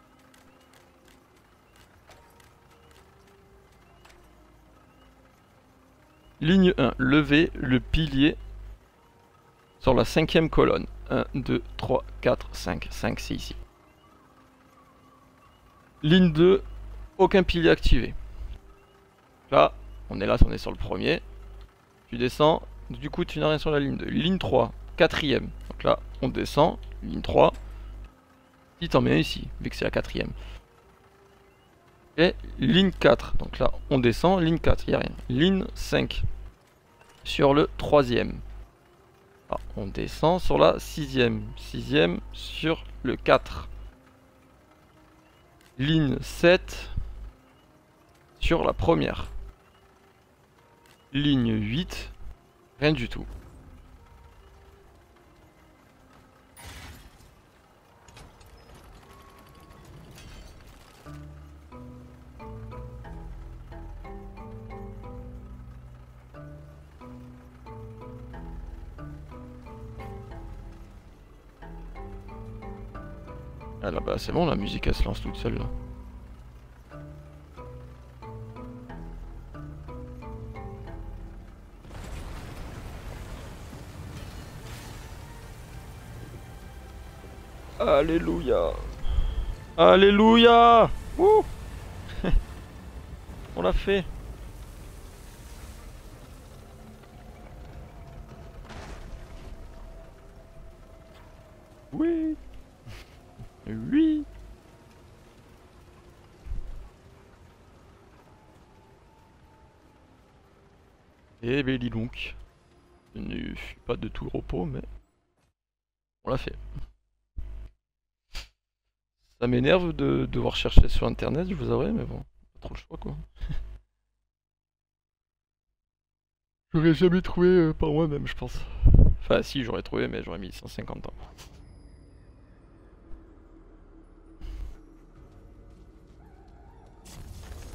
Ligne 1, lever le pilier sur la 5e colonne. 1, 2, 3, 4, 5. 5, c'est ici. Ligne 2, aucun pilier activé. Là, on est sur le premier. Tu descends, du coup tu n'as rien sur la ligne 2. Ligne 3, 4e. Donc là, on descend, ligne 3. Si t'en mets ici, vu que c'est la 4e. Et ligne 4, donc là, on descend, ligne 4, il n'y a rien. Ligne 5, sur le 3e. Ah, on descend sur la 6e. 6e sur le 4. Ligne 7 sur la première. Ligne 8, rien du tout. Ah là bah c'est bon, la musique elle se lance toute seule là. Alléluia. Alléluia. Wouh. On l'a fait. Oui. Oui. Eh ben dis donc. Je ne suis pas de tout repos mais on l'a fait. Ça m'énerve de devoir chercher sur internet, je vous avouerai, mais bon, pas trop le choix quoi. J'aurais jamais trouvé par moi-même, je pense. Enfin, si, j'aurais trouvé, mais j'aurais mis 150 ans.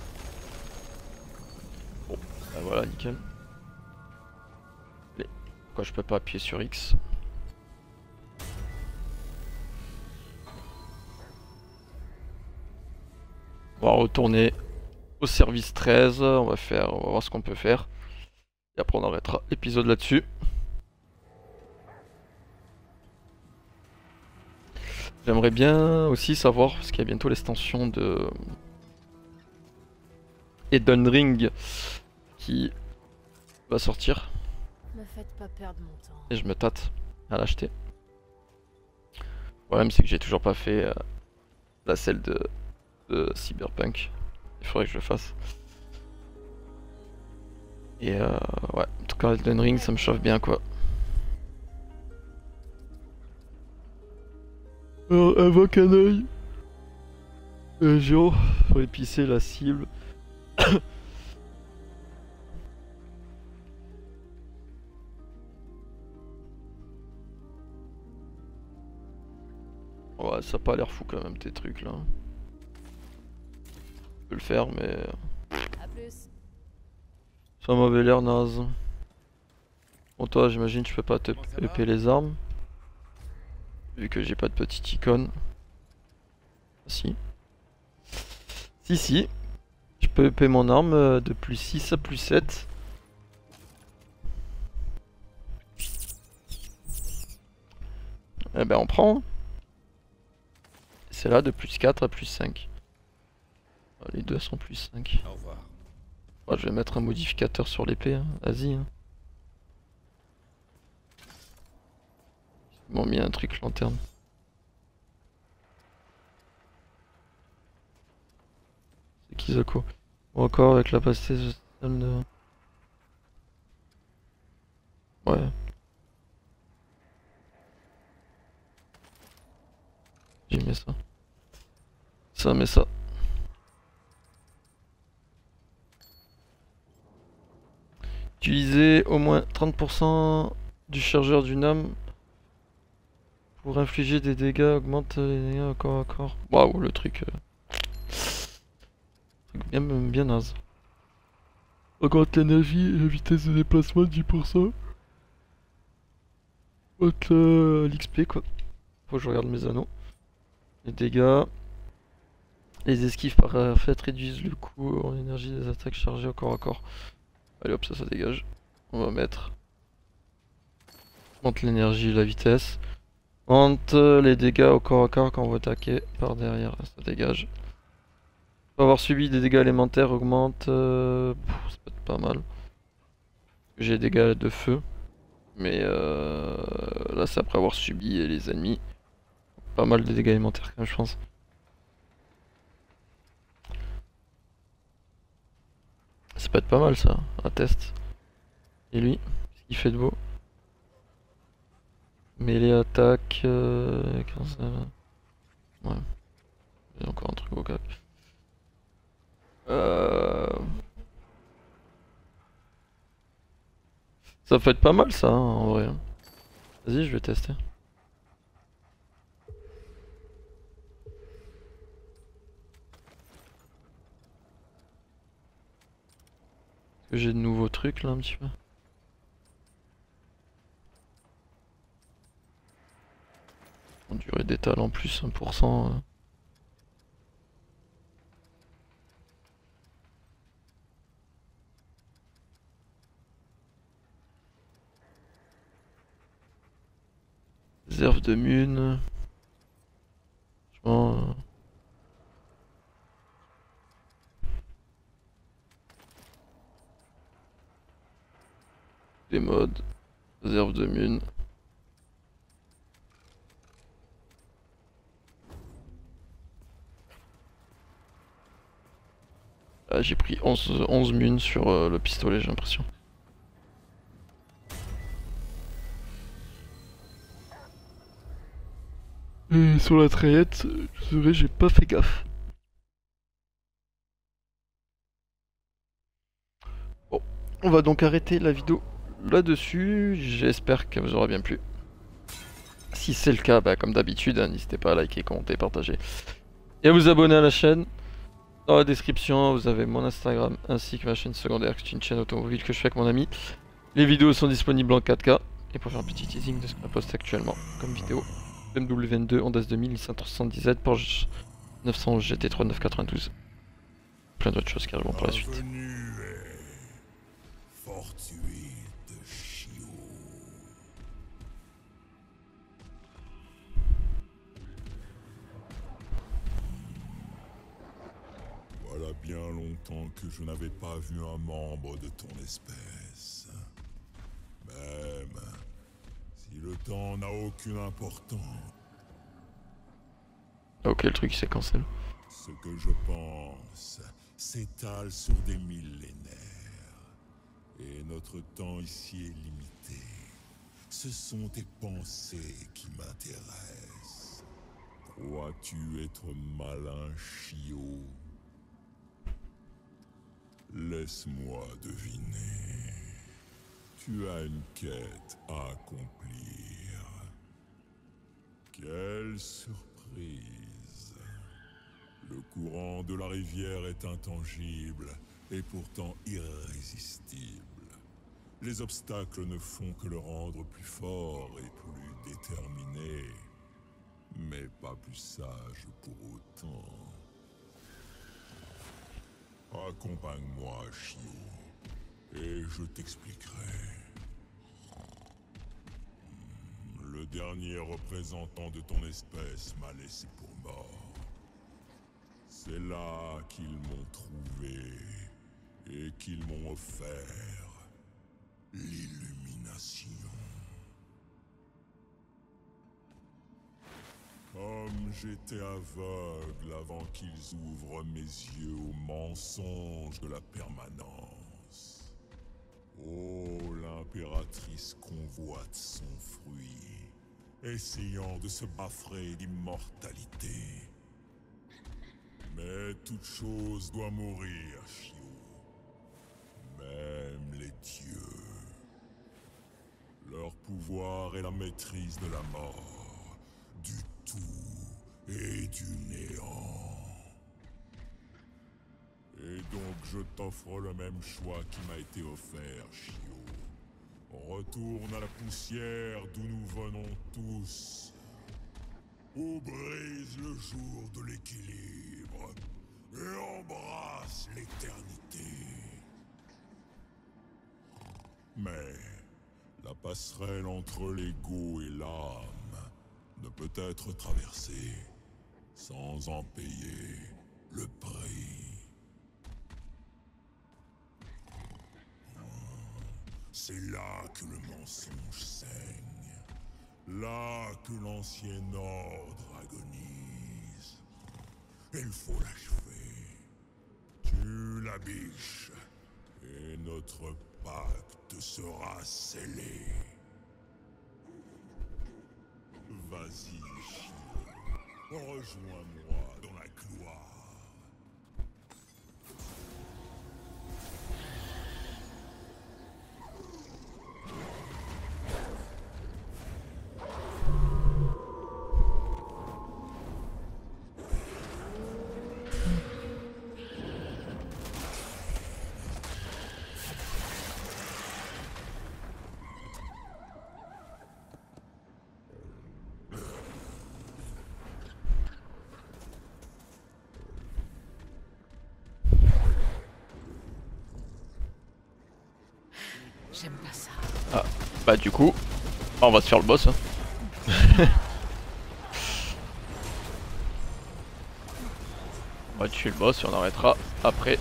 Bon, bah voilà, nickel. Allez, pourquoi je peux pas appuyer sur X. On va retourner au service 13, on va voir ce qu'on peut faire. Et après on arrêtera l'épisode là-dessus. J'aimerais bien aussi savoir, parce qu'il y a bientôt l'extension de Elden Ring qui va sortir. Me faites pas perdre mon temps. Et je me tâte à l'acheter. Le problème c'est que j'ai toujours pas fait la celle de Cyberpunk. Il faudrait que je le fasse. Et ouais, en tout cas Elden Ring ça me chauffe bien quoi. Alors invoque un œil. Géant, faut épicer la cible. Ouais, ça a pas l'air fou quand même tes trucs là. Je peux le faire mais À plus. ça m'avait l'air naze. Bon toi j'imagine tu peux pas te EP les armes. Vu que j'ai pas de petite icône. Si. Si. Je peux EP mon arme de plus 6 à plus 7. Eh ben on prend. C'est là de plus 4 à plus 5. Les deux sont plus 5. Au revoir. Ouais, je vais mettre un modificateur sur l'épée, hein. Vas-y. Hein. Ils m'ont mis un truc lanterne. C'est Kizako. Ou encore avec la pastille de... Ouais. J'ai mis ça. Ça, mais ça. Utiliser au moins 30% du chargeur d'une âme pour infliger des dégâts, augmente les dégâts au corps à corps. Waouh, le truc. Bien naze. Augmente l'énergie et la vitesse de déplacement de 10%. Augmente l'XP quoi. Faut que je regarde mes anneaux. Les dégâts. Les esquives parfaites réduisent le coût en énergie des attaques chargées au corps à corps. Allez hop, ça dégage. On va mettre. Augmente l'énergie et la vitesse. Augmente les dégâts au corps à corps quand on va attaquer par derrière. Ça dégage. Avoir subi des dégâts élémentaires augmente. Ça peut être pas mal. J'ai des dégâts de feu. Mais là c'est après avoir subi les ennemis. Pas mal de dégâts élémentaires quand même je pense. Ça peut être pas mal ça, un test. Et lui, qu'est-ce qu'il fait de beau? Mêlée attaque. 15... Ouais. Il y a encore un truc au cac. Ça peut être pas mal ça hein, en vrai. Vas-y, je vais tester. Est-ce que j'ai de nouveaux trucs là un petit peu? En durée d'étal en plus 1%. Réserve de mune. Franchement. Des modes. Réserve de mune. Ah, j'ai pris 11 munes sur le pistolet, j'ai l'impression. Et sur la trayette, c'est vrai, j'ai pas fait gaffe. Bon, on va donc arrêter la vidéo là-dessus. J'espère qu'elle vous aura bien plu. Si c'est le cas, bah, comme d'habitude, hein, n'hésitez pas à liker, commenter, partager. Et à vous abonner à la chaîne. Dans la description, vous avez mon Instagram ainsi que ma chaîne secondaire, qui est une chaîne automobile que je fais avec mon ami. Les vidéos sont disponibles en 4K. Et pour faire un petit teasing de ce qu'on a posté actuellement comme vidéo. BMW M2, Honda S2000, Nissan 377, Porsche 911, GT3 992. Plein d'autres choses qui arriveront pour la suite. Voilà bien longtemps que je n'avais pas vu un membre de ton espèce. Même si le temps n'a aucune importance. Ok, le truc il s'est cancel. Ce que je pense s'étale sur des millénaires. Et notre temps ici est limité. Ce sont tes pensées qui m'intéressent. Crois-tu être malin, chiot? Laisse-moi deviner. Tu as une quête à accomplir. Quelle surprise! Le courant de la rivière est intangible et pourtant irrésistible. Les obstacles ne font que le rendre plus fort et plus déterminé, mais pas plus sage pour autant. Accompagne-moi, chiot, et je t'expliquerai. Le dernier représentant de ton espèce m'a laissé pour mort. C'est là qu'ils m'ont trouvé et qu'ils m'ont offert l'illumination. Comme j'étais aveugle avant qu'ils ouvrent mes yeux au mensonge de la permanence. Oh, l'impératrice convoite son fruit, essayant de se baffrer d'immortalité. Mais toute chose doit mourir, chiot. Même les dieux. Leur pouvoir est la maîtrise de la mort, du tout et du néant. Et donc je t'offre le même choix qui m'a été offert, chiot. Retourne à la poussière d'où nous venons tous. Ou brise le jour de l'équilibre et embrasse l'éternité. Mais la passerelle entre l'ego et l'âme ne peut être traversée sans en payer le prix. C'est là que le mensonge saigne, là que l'ancien ordre agonise. Il faut l'achever. Tue la biche, et notre pacte sera scellé. Vas-y, chiot, rejoins-moi dans la gloire. J'aime pas ça. Ah, bah du coup, on va se faire le boss. Hein. On va tuer le boss et on arrêtera après.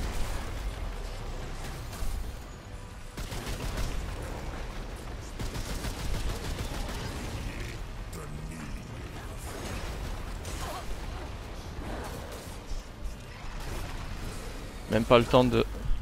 Même pas le temps de...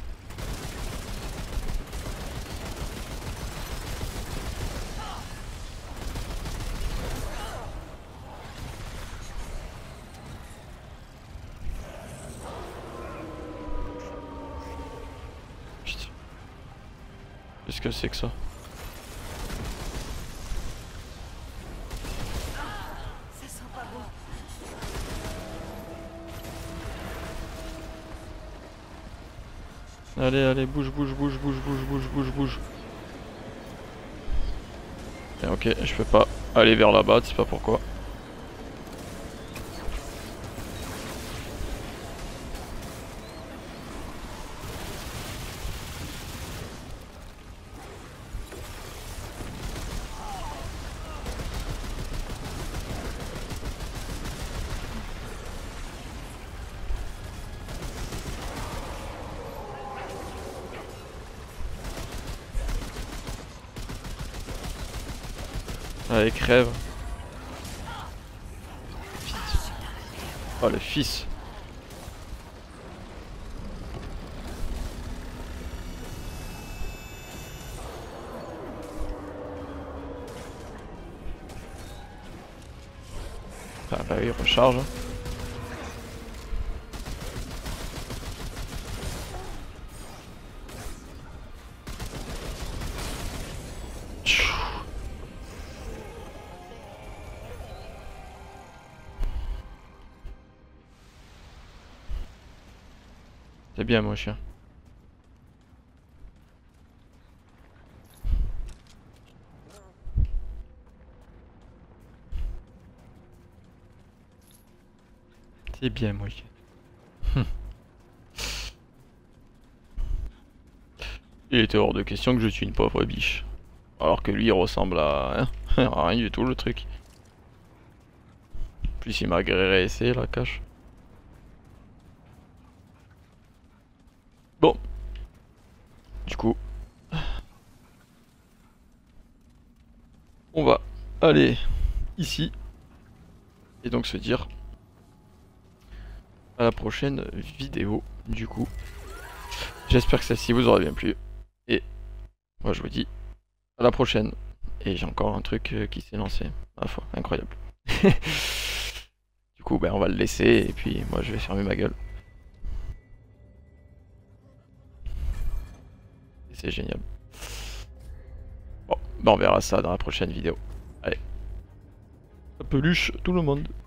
Putain. Qu'est-ce que c'est que ça? Ça sent pas bon. Allez, allez, bouge, bouge, bouge, bouge, bouge, bouge, bouge, bouge. Et ok, je peux pas aller vers là-bas, je sais pas pourquoi. Allez, crève. Oh, le fils. Ah bah oui, recharge. C'est bien mon chien. C'est bien mon chien. Il était hors de question que je suis une pauvre biche. Alors que lui il ressemble à, hein, à rien du tout le truc. En plus il m'a agressé la cache. Bon. Du coup. On va aller ici. Et donc se dire à la prochaine vidéo du coup. J'espère que celle-ci vous aura bien plu. Et moi je vous dis à la prochaine. Et j'ai encore un truc qui s'est lancé. Ma foi, incroyable. Du coup ben on va le laisser et puis moi je vais fermer ma gueule. C'est génial. Bon, ben on verra ça dans la prochaine vidéo. Allez. Peluche tout le monde.